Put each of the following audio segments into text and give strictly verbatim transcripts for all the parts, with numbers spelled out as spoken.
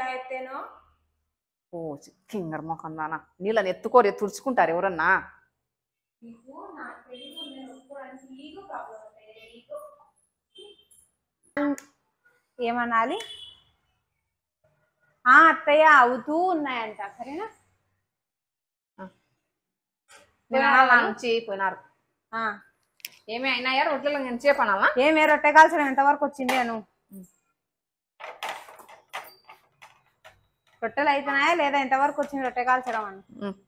ఎత్తేనో ఓ కింగర్ మొఖం దానా నీళ్ళని ఎత్తుకోరు తుడుచుకుంటారు ఎవరన్నా ఏమనాలి ఆ అత్తయ్య అవుతూ ఉన్నాయంట సరేనా నుంచి పోయినారు ఏమి అయినాయా రొట్టెలు నేను చెప్పనాలా ఏమే రొట్టె కాల్చడం ఎంతవరకు వచ్చింది అను రొట్టెలు అయిపోయినాయా లేదా ఎంతవరకు వచ్చింది రొట్టె కాల్చడం అని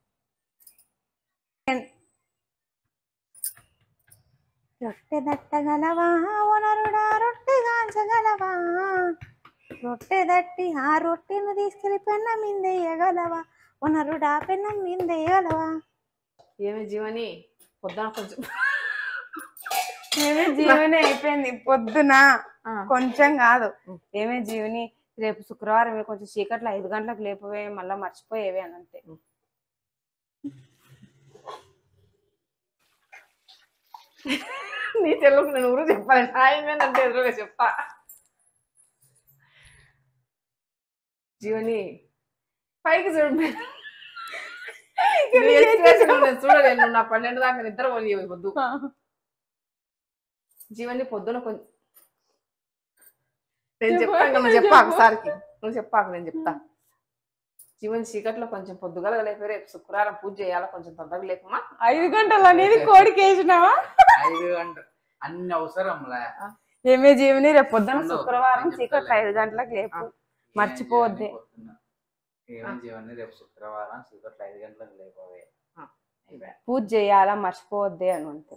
రొట్టె దట్టగలవా వనరుడా రొట్టె కాల్చగలవా రొట్టె దట్టి ఆ రొట్టెను తీసుకెళ్లి పెన్నం మీదేయగలవా వనరుడా పెన్నం మీదేయగలవా ఏమి జీవని పొద్దున కొంచెం ఏమే జీవని అయిపోయింది పొద్దున కొంచెం కాదు ఏమే జీవని రేపు శుక్రవారం కొంచెం చీకట్లో ఐదు గంటలకు లేపవే మళ్ళీ మర్చిపోయేవే అని అంతే నీ తెలుగు నేను ఊరు చెప్పాలి నాయమేనంటే ఎదురుగా చెప్తా జీవని పైకి చూడు చూడలేను నా పన్నెండు దాకా నిద్ర పోనీ పొద్దు జీవని పొద్దున కొంచెం నేను చెప్తాను నువ్వు చెప్పాకు సార్కి నువ్వు చెప్పాకు నేను చెప్తా జీవన్ చీకట్లో కొంచెం పొద్దుగల లేకపోతే రేపు శుక్రవారం పూజ చేయాలా కొంచెం తొందరగా లేకుమా ఐదు గంటలు అనేది కోడికి వేసినావా ఐదు గంటలు అన్ని అవసరం ఏమే జీవని రేపు పొద్దున శుక్రవారం చీకట్లో ఐదు గంటలకు లేపు మర్చిపోవద్దే ఏమేమి జీవని రేపు శుక్రవారం చీకట్లో ఐదు గంటలకు లేకపోవే పూజ చేయాలా మర్చిపోవద్దే అని అంతే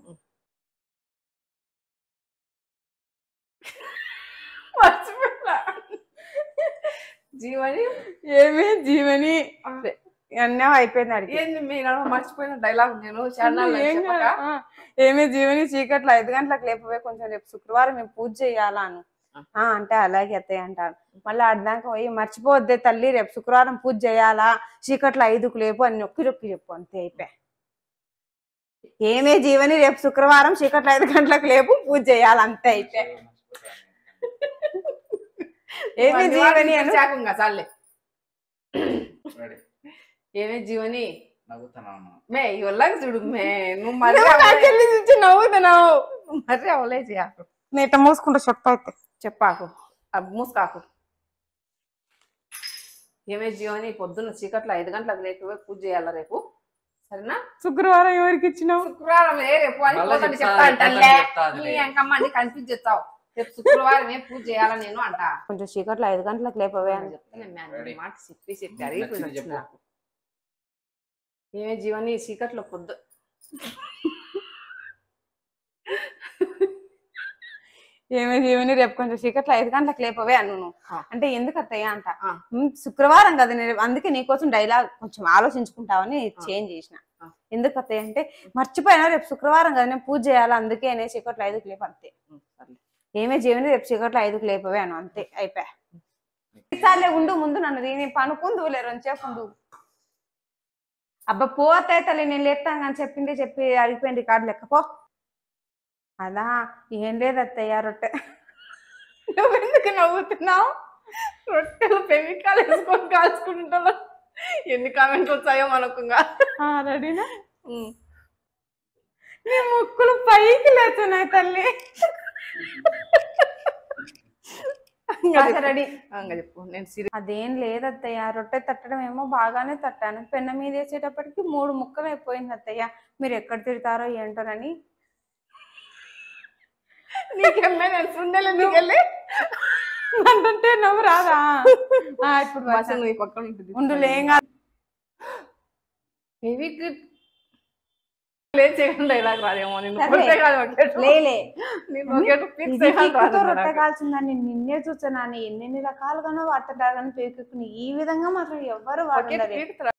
మర్చిపోయినా జీవని ఏమే జీవని అన్నీ అయిపోయింది అడిగి ఏంది మీరు మర్చిపోయిన డైలాగ్ నేను ఏమే జీవని చీకట్లో ఐదు గంటలకు లేకపోయి కొంచెం రేపు శుక్రవారం మేము పూజ చేయాలా అను అంటే అలాగే అత్తయ్య అంటారు మళ్ళీ అడ్డాక పోయి మర్చిపోవద్దే తల్లి రేపు శుక్రవారం పూజ చేయాలా చీకట్లో ఐదుకు లేపు అని నొక్కి నొక్కి చెప్పు అంతే అయిపోయా ఏమే జీవని రేపు శుక్రవారం చీకట్లో ఐదు గంటలకు లేపు పూజ చేయాలి అంతే అయిపోయా ఏమే జీవని చాకుంగా చాలే ఏమే జీవని నవ్వుతున్నాను మే ఇవల్లాగా చూడు మే నువ్వు మరి చూసి నవ్వుతున్నావు మరి అవలే చేయకు నేట మూసుకుంటా చెప్తా అయితే చెప్పాకు మూసుకాకు ఏమే జీవని పొద్దున్న చీకట్లో ఐదు గంటలకు లేకపోయి పూజ చేయాలా రేపు సరేనా శుక్రవారం ఎవరికి ఇచ్చినావు శుక్రవారం ఏ రేపు అని చెప్తా అంటలే నీ అంకమ్మ నీ కన్ఫ్యూజ్ చేస్తావు రేపు శుక్రవారం ఏ పూజ చేయాలా నేను అంట కొంచెం చీకట్లో ఐదు గంటలకు లేపవే అని చెప్తాను మాట చెప్పి చెప్పి అడిగిపోయింది నాకు ఏమే జీవని చీకట్లో పొద్దు ఏమే జీవని రేపు కొంచెం చీకట్లో ఐదు గంటలకు లేపవే అను నువ్వు అంటే ఎందుకు అత్తయ్య అంట శుక్రవారం కదా నేను అందుకే నీకోసం డైలాగ్ కొంచెం ఆలోచించుకుంటావని చేంజ్ చేసిన ఎందుకు అత్తయ్య అంటే మర్చిపోయినా రేపు శుక్రవారం కదా నేను పూజ చేయాలి అందుకే నేను చీకట్లో ఐదుకు లేపు అంతే ఏమే జీవని రేపు చీకట్లో ఐదుకు లేపవే అను అంతే అయిపోయా ఈసారి ఉండు ముందు నన్ను దీని పనుకుందు లేరు అని చెప్పుండు అబ్బా పోతే తల్లి నేను లేపుతాను కానీ చెప్పింది చెప్పి అడిగిపోయింది రికార్డు లెక్కపో అదా ఏం లేదు అత్తయ్య రొట్టె నువ్వెందుకు నవ్వుతున్నావు రొట్టెలు పెమికాలు వేసుకొని కాల్చుకుంటావు ఎన్ని కామెంట్స్ వచ్చాయో మనకుంగా రెడీనా నీ ముక్కులు పైకి లేతున్నాయి తల్లి రెడీ చెప్పు నేను అదేం లేదత్తయ్య రొట్టె తట్టడం ఏమో బాగానే తట్టాను పెన్న మీద వేసేటప్పటికి మూడు ముక్కలు అయిపోయింది అత్తయ్య మీరు ఎక్కడ తిడతారో ఏంటోనని నీకెళ్ళే నేను సుందెలు నీకెళ్ళి అంటే నవ్వు రాదా ఇప్పుడు నువ్వు పక్కన ఉంటుంది ఉండు లేంగా డైలాగ్ రాదేమో రొట్టె కాల్చిందని నిన్నే చూసాను ఎన్నెన్ని రకాలుగానో వాడతాను పేకుని ఈ విధంగా మాత్రం ఎవ్వరు వాడతారు